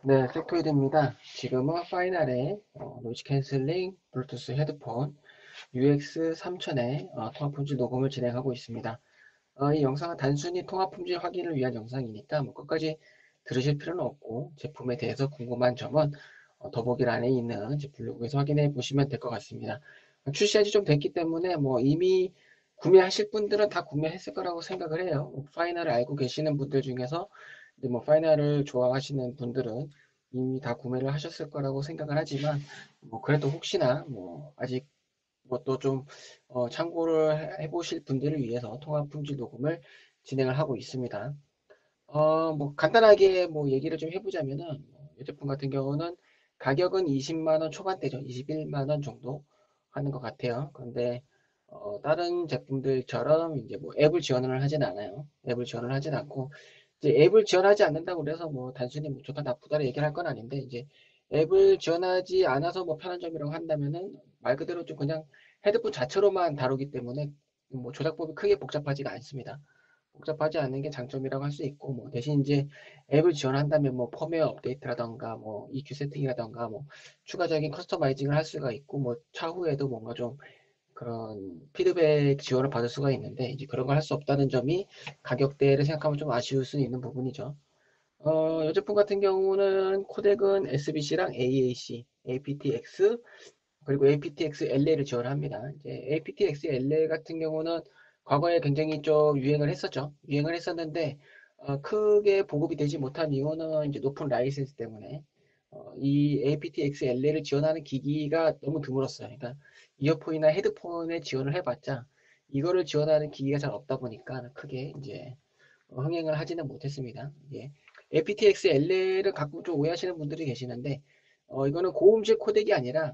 네, 섹토이드입니다. 지금은 파이널에 노이즈 캔슬링, 블루투스 헤드폰, UX 3000의 통합 품질 녹음을 진행하고 있습니다. 이 영상은 단순히 통합 품질 확인을 위한 영상이니까 뭐 끝까지 들으실 필요는 없고 제품에 대해서 궁금한 점은 더보기란에 있는 제 블로그에서 확인해 보시면 될 것 같습니다. 출시한 지 좀 됐기 때문에 뭐 이미 구매하실 분들은 다 구매했을 거라고 생각을 해요. 파이널을 알고 계시는 분들 중에서 이제 뭐 파이널을 좋아하시는 분들은 이미 다 구매를 하셨을 거라고 생각을 하지만 뭐 그래도 혹시나 뭐 아직 뭐 또 좀 참고를 해보실 분들을 위해서 통합 품질 녹음을 진행을 하고 있습니다. 뭐 간단하게 뭐 얘기를 좀 해보자면은 이 제품 같은 경우는 가격은 20만 원 초반대죠. 21만 원 정도 하는 것 같아요. 그런데 다른 제품들처럼 이제 뭐 앱을 지원을 하진 않아요. 앱을 지원을 하진 않고 이제 앱을 지원하지 않는다고 그래서 뭐 단순히 뭐 좋다 나쁘다를 얘기를 할 건 아닌데 이제 앱을 지원하지 않아서 뭐 편한 점이라고 한다면은 말 그대로 좀 그냥 헤드폰 자체로만 다루기 때문에 뭐 조작법이 크게 복잡하지가 않습니다. 복잡하지 않은 게 장점이라고 할 수 있고 뭐 대신 이제 앱을 지원한다면 뭐 펌웨어 업데이트라던가 뭐 EQ 세팅이라던가 뭐 추가적인 커스터마이징을 할 수가 있고 뭐 차후에도 뭔가 좀 그런 피드백 지원을 받을 수가 있는데 이제 그런 걸 할 수 없다는 점이 가격대를 생각하면 좀 아쉬울 수 있는 부분이죠. 이 제품 같은 경우는 코덱은 SBC랑 AAC, aptX 그리고 aptX LA를 지원합니다. 이제 aptX LA 같은 경우는 과거에 굉장히 좀 유행을 했었죠. 유행을 했었는데 크게 보급이 되지 못한 이유는 이제 높은 라이센스 때문에 이 aptX LA를 지원하는 기기가 너무 드물었어요. 그러니까 이어폰이나 헤드폰에 지원을 해봤자 이거를 지원하는 기기가 잘 없다 보니까 크게 이제 흥행을 하지는 못했습니다. 예. aptX LA를 가끔 좀 오해하시는 분들이 계시는데 이거는 고음질 코덱이 아니라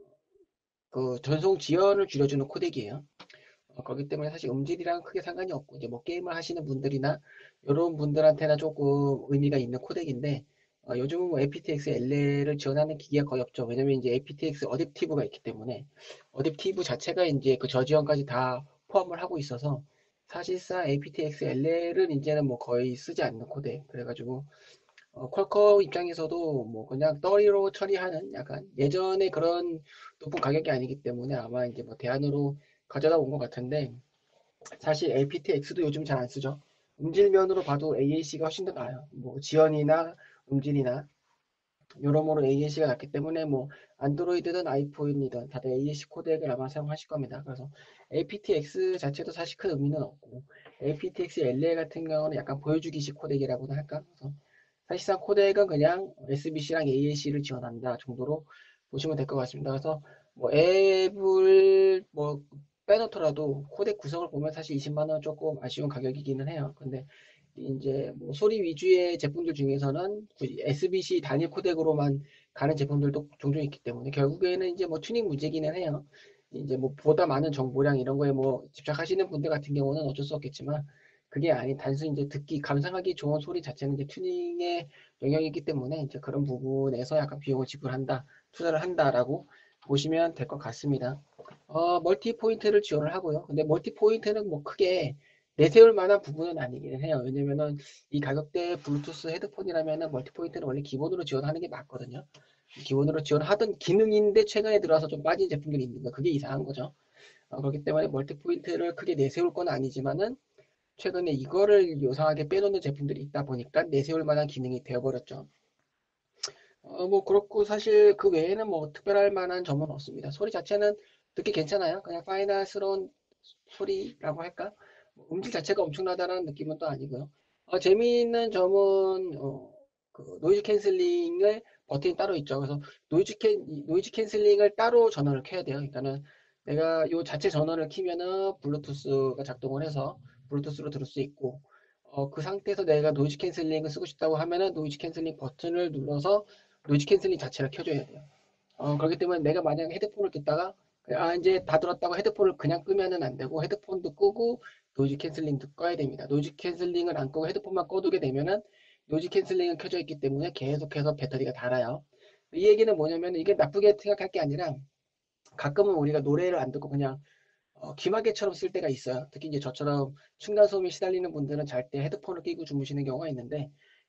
그 전송 지연을 줄여주는 코덱이에요. 그렇기 때문에 사실 음질이랑 크게 상관이 없고 이제 뭐 게임을 하시는 분들이나 이런 분들한테나 조금 의미가 있는 코덱인데 요즘은 뭐 aptX LL을 지원하는 기기가 거의 없죠. 왜냐면 이제 aptX 어댑티브가 있기 때문에 어댑티브 자체가 이제 그 저지연까지 다 포함을 하고 있어서 사실상 aptX LL은 이제는 뭐 거의 쓰지 않는 코덱. 그래가지고 퀄컴 입장에서도 뭐 그냥 떨이로 처리하는 약간 예전에 그런 높은 가격이 아니기 때문에 아마 이제 뭐 대안으로 가져다 온 것 같은데 사실 aptX도 요즘 잘 안 쓰죠. 음질면으로 봐도 AAC가 훨씬 더 나아요. 뭐 지연이나 음질이나 여러모로 AAC가 낫기 때문에 뭐 안드로이드든 아이폰이든 다들 AAC 코덱을 아마 사용하실 겁니다. 그래서 aptX 자체도 사실 큰 의미는 없고 aptX LA 같은 경우는 약간 보여주기식 코덱이라고나 할까? 그래서 사실상 코덱은 그냥 SBC랑 AAC를 지원한다 정도로 보시면 될 것 같습니다. 그래서 뭐 앱을 뭐 빼놓더라도 코덱 구성을 보면 사실 20만 원 조금 아쉬운 가격이기는 해요. 근데 이제 뭐 소리 위주의 제품들 중에서는 굳이 SBC 단일 코덱으로만 가는 제품들도 종종 있기 때문에 결국에는 이제 뭐 튜닝 문제기는 해요. 이제 뭐 보다 많은 정보량 이런 거에 뭐 집착하시는 분들 같은 경우는 어쩔 수 없겠지만 그게 아닌 단순히 이제 듣기 감상하기 좋은 소리 자체는 이제 튜닝의 영역이기 때문에 이제 그런 부분에서 약간 비용을 지불한다, 투자를 한다라고 보시면 될 것 같습니다. 멀티 포인트를 지원을 하고요. 근데 멀티 포인트는 뭐 크게 내세울 만한 부분은 아니기는 해요. 왜냐면은 이 가격대 블루투스 헤드폰이라면은 멀티 포인트는 원래 기본으로 지원하는 게 맞거든요. 기본으로 지원하던 기능인데 최근에 들어와서 좀 빠진 제품들이 있는 거 그게 이상한 거죠. 그렇기 때문에 멀티 포인트를 크게 내세울 건 아니지만은 최근에 이거를 요상하게 빼놓는 제품들이 있다 보니까 내세울 만한 기능이 되어버렸죠. 뭐 그렇고 사실 그 외에는 뭐 특별할 만한 점은 없습니다. 소리 자체는 듣기 괜찮아요. 그냥 파이널스러운 소리라고 할까? 음질 자체가 엄청나다는 느낌은 또 아니고요. 재미있는 점은 그 노이즈 캔슬링을 버튼이 따로 있죠. 그래서 노이즈 캔슬링을 따로 전원을 켜야 돼요. 그러니까는 내가 요 자체 전원을 키면은 블루투스가 작동을 해서 블루투스로 들을 수 있고 그 상태에서 내가 노이즈 캔슬링을 쓰고 싶다고 하면은 노이즈 캔슬링 버튼을 눌러서 노이즈 캔슬링 자체를 켜줘야 돼요. 그렇기 때문에 내가 만약에 헤드폰을 듣다가 이제 다 들었다고 헤드폰을 그냥 끄면은 안 되고 헤드폰도 끄고 노이즈 캔슬링도 꺼야 됩니다. 노이즈 캔슬링을 안 끄고 헤드폰만 꺼두게 되면은 노이즈 캔슬링은 켜져 있기 때문에 계속해서 배터리가 닳아요. 이 얘기는 뭐냐면 이게 나쁘게 생각할 게 아니라 가끔은 우리가 노래를 안 듣고 그냥 귀마개처럼 쓸 때가 있어요. 특히 이제 저처럼 층간소음에 시달리는 분들은 잘 때 헤드폰을 끼고 주무시는 경우가 있는데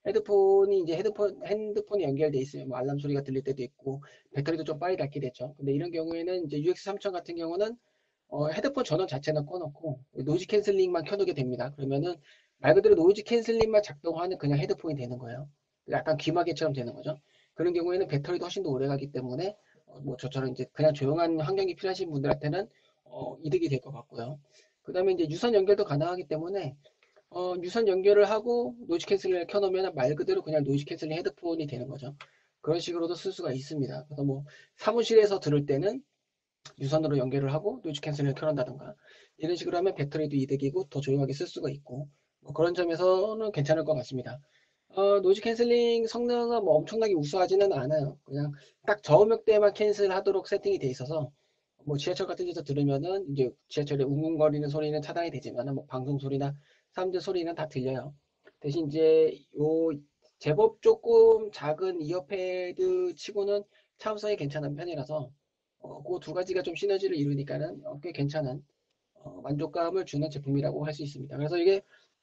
헤드폰이 이제 핸드폰에 연결돼 있으면 뭐 알람 소리가 들릴 때도 있고, 배터리도 좀 빨리 닳게 되죠. 근데 이런 경우에는 이제 UX3000 같은 경우는 헤드폰 전원 자체는 꺼놓고 노이즈 캔슬링만 켜두게 됩니다. 그러면은 말 그대로 노이즈 캔슬링만 작동하는 그냥 헤드폰이 되는 거예요. 약간 귀마개처럼 되는 거죠. 그런 경우에는 배터리도 훨씬 더 오래 가기 때문에 뭐 저처럼 이제 그냥 조용한 환경이 필요하신 분들한테는 이득이 될 것 같고요. 그 다음에 이제 유선 연결도 가능하기 때문에 유선 연결을 하고 노이즈 캔슬링을 켜놓으면 말 그대로 그냥 노이즈 캔슬링 헤드폰이 되는 거죠. 그런 식으로도 쓸 수가 있습니다. 그래서 뭐 사무실에서 들을 때는 유선으로 연결을 하고 노이즈 캔슬링을 켜놓는다든가 이런 식으로 하면 배터리도 이득이고 더 조용하게 쓸 수가 있고 뭐 그런 점에서는 괜찮을 것 같습니다. 노이즈 캔슬링 성능은 뭐 엄청나게 우수하지는 않아요. 그냥 딱 저음역 대만 캔슬하도록 세팅이 돼 있어서 뭐 지하철 같은 데서 들으면은 이제 지하철에 웅웅거리는 소리는 차단이 되지만 뭐 방송 소리나 사람들 소리는 다 들려요. 대신 이제 요 제법 조금 작은 이어패드 치고는 차음성이 괜찮은 편이라서 그 두 가지가 좀 시너지를 이루니까는 꽤 괜찮은 만족감을 주는 제품이라고 할 수 있습니다. 그래서 이게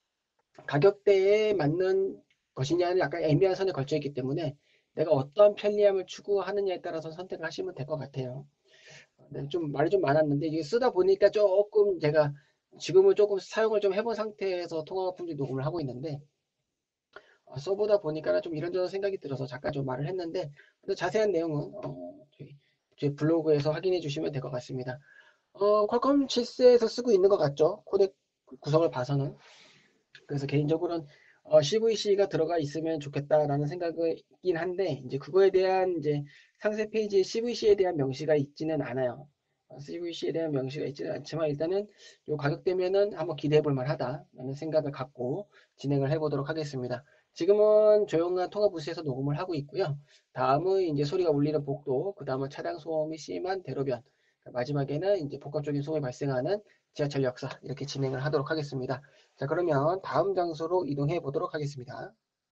가격대에 맞는 것이냐는 약간 애매한 선에 걸쳐 있기 때문에 내가 어떤 편리함을 추구하느냐에 따라서 선택을 하시면 될 것 같아요. 네, 좀 말이 좀 많았는데 이게 쓰다 보니까 조금 제가 지금은 조금 사용을 좀 해본 상태에서 통화 품질 녹음을 하고 있는데 써보다 보니까 좀 이런저런 생각이 들어서 잠깐 좀 말을 했는데 자세한 내용은 저희 블로그에서 확인해 주시면 될 것 같습니다. 퀄컴 7세에서 쓰고 있는 것 같죠? 코덱 구성을 봐서는. 그래서 개인적으로는 CVC가 들어가 있으면 좋겠다라는 생각이긴 한데 이제 그거에 대한 이제 상세 페이지에 CVC에 대한 명시가 있지는 않아요. CVC에 대한 명시가 있지는 않지만 일단은 요 가격대면은 한번 기대해 볼 만하다라는 생각을 갖고 진행을 해 보도록 하겠습니다. 지금은 조용한 통화 부스에서 녹음을 하고 있고요. 다음은 이제 소리가 울리는 복도, 그 다음은 차량 소음이 심한 대로변, 마지막에는 이제 복합적인 소음이 발생하는 지하철 역사 이렇게 진행을 하도록 하겠습니다. 자, 그러면 다음 장소로 이동해 보도록 하겠습니다.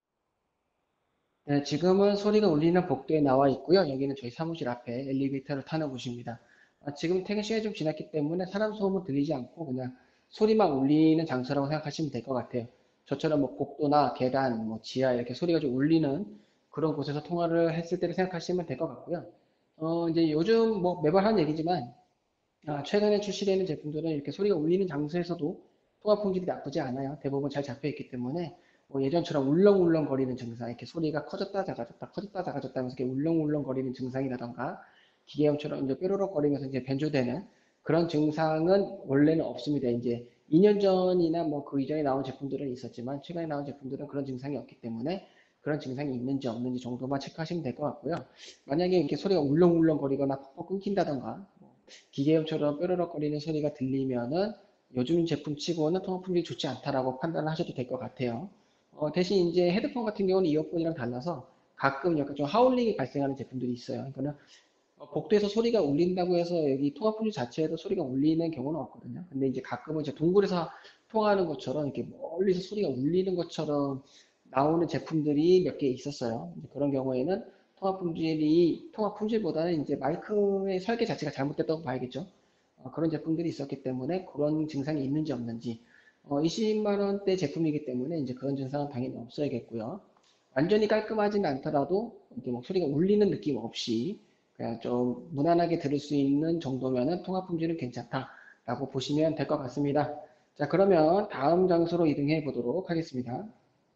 네, 지금은 소리가 울리는 복도에 나와 있고요. 여기는 저희 사무실 앞에 엘리베이터를 타는 곳입니다. 지금 퇴근 시간이 좀 지났기 때문에 사람 소음은 들리지 않고 그냥 소리만 울리는 장소라고 생각하시면 될 것 같아요. 저처럼 뭐 복도나 계단, 뭐 지하 이렇게 소리가 좀 울리는 그런 곳에서 통화를 했을 때를 생각하시면 될 것 같고요. 이제 요즘 뭐 매번 하는 얘기지만 최근에 출시되는 제품들은 이렇게 소리가 울리는 장소에서도 통화 품질이 나쁘지 않아요. 대부분 잘 잡혀 있기 때문에 뭐 예전처럼 울렁울렁 거리는 증상, 이렇게 소리가 커졌다 작아졌다 커졌다 작아졌다 하면서 이렇게 울렁울렁 거리는 증상이라던가 기계음처럼 이제 뾰로록 거리면서 이제 변조되는 그런 증상은 원래는 없습니다. 이제 2년 전이나 뭐 그 이전에 나온 제품들은 있었지만 최근에 나온 제품들은 그런 증상이 없기 때문에 그런 증상이 있는지 없는지 정도만 체크하시면 될 것 같고요. 만약에 이렇게 소리가 울렁울렁 거리거나 퍽퍽 끊긴다던가 기계음처럼 뾰로록거리는 소리가 들리면은 요즘 제품 치고는 통화 품질이 좋지 않다라고 판단을 하셔도 될 것 같아요. 대신 이제 헤드폰 같은 경우는 이어폰이랑 달라서 가끔 약간 좀 하울링이 발생하는 제품들이 있어요. 그러니까는 복도에서 소리가 울린다고 해서 여기 통화 품질 자체에도 소리가 울리는 경우는 없거든요. 근데 이제 가끔은 이제 동굴에서 통화하는 것처럼 이렇게 멀리서 소리가 울리는 것처럼 나오는 제품들이 몇 개 있었어요. 그런 경우에는 통화 품질보다는 이제 마이크의 설계 자체가 잘못됐다고 봐야겠죠. 그런 제품들이 있었기 때문에 그런 증상이 있는지 없는지 20만 원대 제품이기 때문에 이제 그런 증상은 당연히 없어야겠고요. 완전히 깔끔하지는 않더라도 이렇게 뭐 소리가 울리는 느낌 없이 그냥 좀 무난하게 들을 수 있는 정도면은 통화 품질은 괜찮다라고 보시면 될 것 같습니다. 자, 그러면 다음 장소로 이동해 보도록 하겠습니다.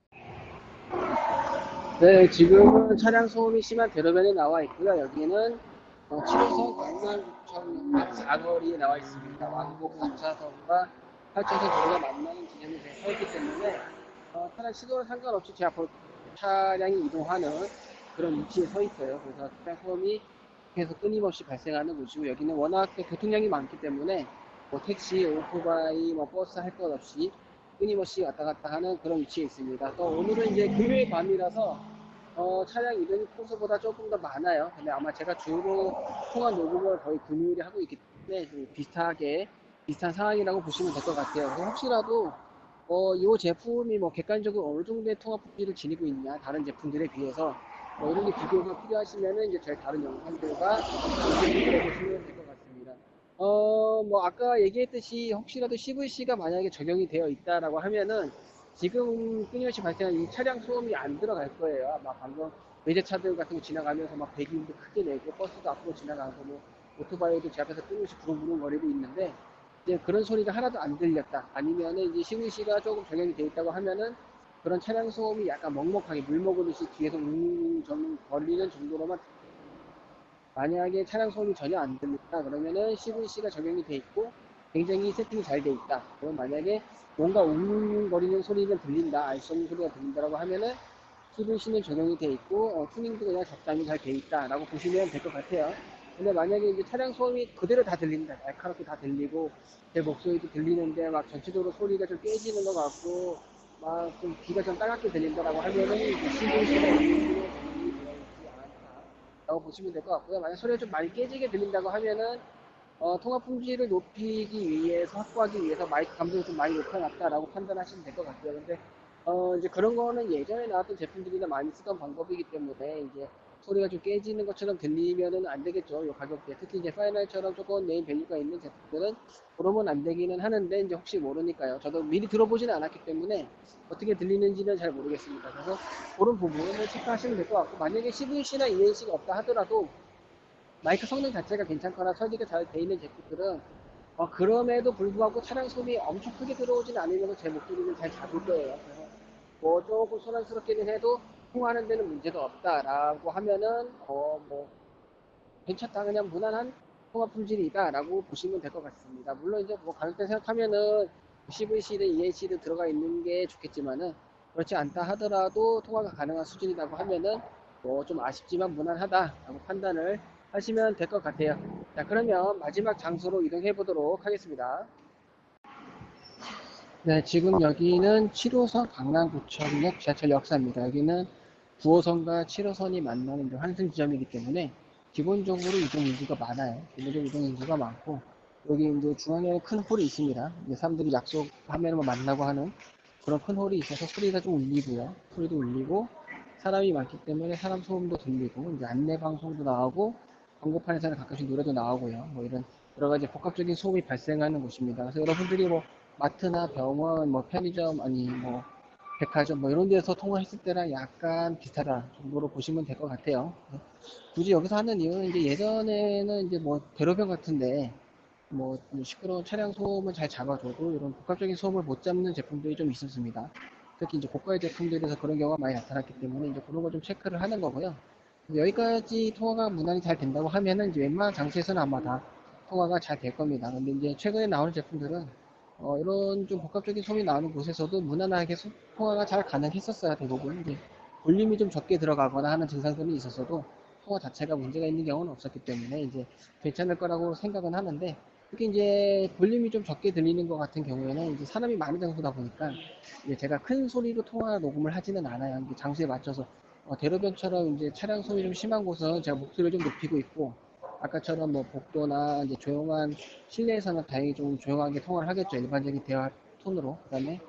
네, 지금은 차량 소음이 심한 대로변에 나와 있고요. 여기는 7호선 강남구청 사거리에 나와 있습니다. 왕복 2차선과 8차선 도로가 만나는 지점에 제가 서 있기 때문에 차량 시도와 상관없이 제 앞으로 차량이 이동하는 그런 위치에 서 있어요. 그래서 차량 소음이 계속 끊임없이 발생하는 곳이고 여기는 워낙 교통량이 많기 때문에 뭐 택시, 오토바이, 뭐 버스 할 것 없이 끊임없이 왔다 갔다 하는 그런 위치에 있습니다. 또 오늘은 이제 금요일 밤이라서 차량 이동이 평소보다 조금 더 많아요. 근데 아마 제가 주로 통화 녹음을 거의 금요일에 하고 있기 때문에 좀 비슷한 상황이라고 보시면 될 것 같아요. 혹시라도 이 제품이 뭐 객관적으로 어느 정도의 통화 품질을 지니고 있냐 다른 제품들에 비해서 뭐 이런 게 비교가 필요하시면은 이제 저희 다른 영상들과 비교해 보시면 될 것 같습니다. 뭐 아까 얘기했듯이 혹시라도 CVC가 만약에 적용이 되어 있다라고 하면은 지금 끊임없이 발생한 이 차량 소음이 안 들어갈 거예요. 아마 방금 외제차들 같은 거 지나가면서 막 배기음도 크게 내고 버스도 앞으로 지나가고 뭐 오토바이도 제 앞에서 끊임없이 부릉부릉 거리고 있는데 이제 그런 소리가 하나도 안 들렸다. 아니면은 이제 시그시가 조금 적용이 돼 있다고 하면은 그런 차량 소음이 약간 먹먹하게 물 먹으듯이 뒤에서 웅웅 좀 걸리는 정도로만. 만약에 차량 소음이 전혀 안 들린다 그러면은 CVC가 적용이 돼 있고 굉장히 세팅이 잘 돼 있다. 그럼 만약에 뭔가 웅웅거리는 소리는 들린다, 알 수 없는 소리가 들린다라고 하면은 CVC는 적용이 돼 있고 튜닝도 그냥 적당히 잘 돼 있다라고 보시면 될 것 같아요. 근데 만약에 이제 차량 소음이 그대로 다 들린다, 날카롭게 다 들리고 제 목소리도 들리는데 막 전체적으로 소리가 좀 깨지는 것 같고 막 좀 귀가 좀 따갑게 들린다라고 하면은 이제 CVC가 라고 보시면 될 것 같고요. 만약 소리가 좀 많이 깨지게 들린다고 하면은 통화 품질을 높이기 위해서 확보하기 위해서 마이크 감도를 좀 많이 높여놨다라고 판단하시면 될 것 같아요. 근데 이제 그런 거는 예전에 나왔던 제품들이나 많이 쓰던 방법이기 때문에 이제 소리가 좀 깨지는 것처럼 들리면은 안 되겠죠. 이 가격대. 특히 이제 파이널처럼 조금 네임 밸류가 있는 제품들은 그러면 안 되기는 하는데 이제 혹시 모르니까요. 저도 미리 들어보지는 않았기 때문에 어떻게 들리는지는 잘 모르겠습니다. 그래서 그런 부분을 체크하시면 될 것 같고 만약에 CVC나 ENC가 없다 하더라도 마이크 성능 자체가 괜찮거나 설계가 잘 돼 있는 제품들은 그럼에도 불구하고 차량 소음이 엄청 크게 들어오진 않으면 제 목소리는 잘 잡을 거예요. 그래서 뭐 조금 소란스럽기는 해도 통화하는 데는 문제가 없다라고 하면은 뭐 괜찮다 그냥 무난한 통화 품질이다라고 보시면 될 것 같습니다. 물론 이제 뭐 가격대 생각하면은 CVC든 ENC든 들어가 있는 게 좋겠지만은 그렇지 않다 하더라도 통화가 가능한 수준이라고 하면은 뭐 좀 아쉽지만 무난하다라고 판단을 하시면 될 것 같아요. 자, 그러면 마지막 장소로 이동해 보도록 하겠습니다. 네, 지금 여기는 7호선 강남구청역 지하철 역사입니다. 여기는 9호선과 7호선이 만나는 환승 지점이기 때문에 기본적으로 이동 인구가 많아요. 기본적으로 이동 인구가 많고 여기 이제 중앙에 큰 홀이 있습니다. 이제 사람들이 약속하면 뭐 만나고 하는 그런 큰 홀이 있어서 소리가 좀 울리고요. 소리도 울리고 사람이 많기 때문에 사람 소음도 들리고 이제 안내 방송도 나오고 광고판에서는 가끔씩 노래도 나오고요. 뭐 이런 여러 가지 복합적인 소음이 발생하는 곳입니다. 그래서 여러분들이 뭐 마트나 병원, 뭐 편의점, 아니 뭐 백화점 뭐 이런 데서 통화했을 때랑 약간 비슷하다 정도로 보시면 될 것 같아요. 굳이 여기서 하는 이유는 이제 예전에는 이제 뭐 대로변 같은데 뭐 시끄러운 차량 소음을 잘 잡아줘도 이런 복합적인 소음을 못 잡는 제품들이 좀 있었습니다. 특히 이제 고가의 제품들에서 그런 경우가 많이 나타났기 때문에 이제 그런 걸 좀 체크를 하는 거고요. 여기까지 통화가 무난히 잘 된다고 하면은 이제 웬만한 장소에서는 아마 다 통화가 잘 될 겁니다. 근데 이제 최근에 나오는 제품들은 이런 좀 복합적인 소음이 나오는 곳에서도 무난하게 통화가 잘 가능했었어요. 대부분 이제 볼륨이 좀 적게 들어가거나 하는 증상들이 있었어도 통화 자체가 문제가 있는 경우는 없었기 때문에 이제 괜찮을 거라고 생각은 하는데 특히 이제 볼륨이 좀 적게 들리는 것 같은 경우에는 이제 사람이 많은 장소다 보니까 이제 제가 큰 소리로 통화 녹음을 하지는 않아요. 이제 장소에 맞춰서 대로변처럼 이제 차량 소음이 좀 심한 곳은 제가 목소리를 좀 높이고 있고 아까처럼 뭐 복도나 이제 조용한 실내에서는 다행히 좀 조용하게 통화를 하겠죠. 일반적인 대화 톤으로. 그다음에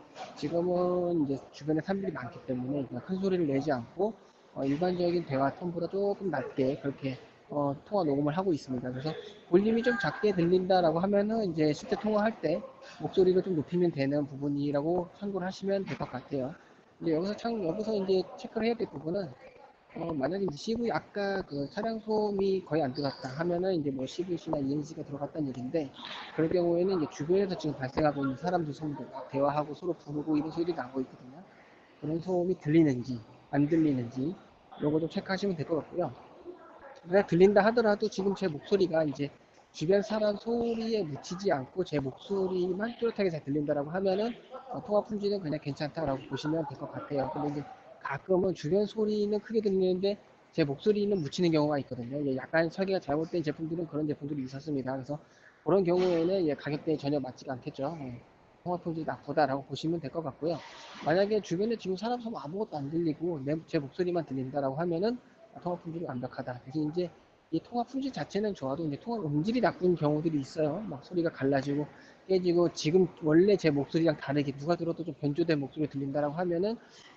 지금은 이제 주변에 사람들이 많기 때문에 그냥 큰 소리를 내지 않고 일반적인 대화 톤보다 조금 낮게 그렇게 통화 녹음을 하고 있습니다. 그래서 볼륨이 좀 작게 들린다라고 하면은 이제 실제 통화할 때 목소리를 좀 높이면 되는 부분이라고 참고를 하시면 될 것 같아요. 이제 여기서 이제 체크를 해야 될 부분은 만약에 이제 CV 아까 그 차량 소음이 거의 안 들어갔다 하면은 이제 뭐 CVC나 ENC가 들어갔다는 얘기인데 그럴 경우에는 이제 주변에서 지금 발생하고 있는 사람들 소음들 막 대화하고 서로 부르고 이런 소리가 나고 있거든요. 그런 소음이 들리는지 안 들리는지 요거 좀 체크하시면 될 것 같고요. 만약 들린다 하더라도 지금 제 목소리가 이제 주변 사람 소리에 묻히지 않고 제 목소리만 뚜렷하게 잘 들린다라고 하면은 통화 품질은 그냥 괜찮다라고 보시면 될 것 같아요. 근데 이제 가끔은 주변 소리는 크게 들리는데 제 목소리는 묻히는 경우가 있거든요. 이제 약간 설계가 잘못된 제품들은 그런 제품들이 있었습니다. 그래서 그런 경우에는 가격대에 전혀 맞지가 않겠죠. 통화 품질이 나쁘다라고 보시면 될 것 같고요. 만약에 주변에 지금 사람 소리 아무것도 안 들리고 제 목소리만 들린다라고 하면은 통화 품질이 완벽하다. 대신 이제 이 통화 품질 자체는 좋아도 이제 통화 음질이 나쁜 경우들이 있어요. 막 소리가 갈라지고 깨지고 지금 원래 제 목소리랑 다르게 누가 들어도 좀 변조된 목소리 들린다라고 하면은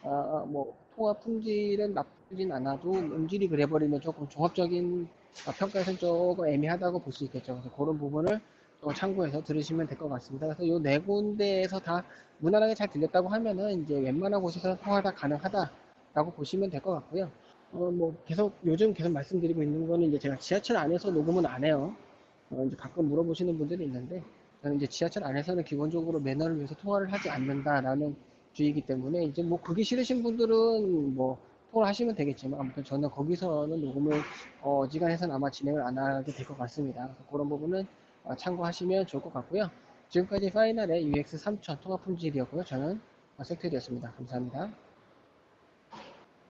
뭐 통화 품질은 나쁘진 않아도 음질이 그래버리면 조금 종합적인 평가에서는 조금 애매하다고 볼 수 있겠죠. 그래서 그런 부분을 참고해서 들으시면 될 것 같습니다. 그래서 요 네 군데에서 다 무난하게 잘 들렸다고 하면은 이제 웬만한 곳에서 통화 다 가능하다라고 보시면 될 것 같고요. 뭐 계속 요즘 계속 말씀드리고 있는 거는 이제 제가 지하철 안에서 녹음은 안 해요. 이제 가끔 물어보시는 분들이 있는데 저는 이제 지하철 안에서는 기본적으로 매너를 위해서 통화를 하지 않는다라는 주의이기 때문에 이제 뭐 그게 싫으신 분들은 뭐 통화를 하시면 되겠지만 아무튼 저는 거기서는 녹음을 어지간해서는 아마 진행을 안 하게 될 것 같습니다. 그래서 그런 부분은 참고하시면 좋을 것 같고요. 지금까지 파이널의 UX 3000 통합 품질이었고요. 저는 섹터이었습니다. 감사합니다.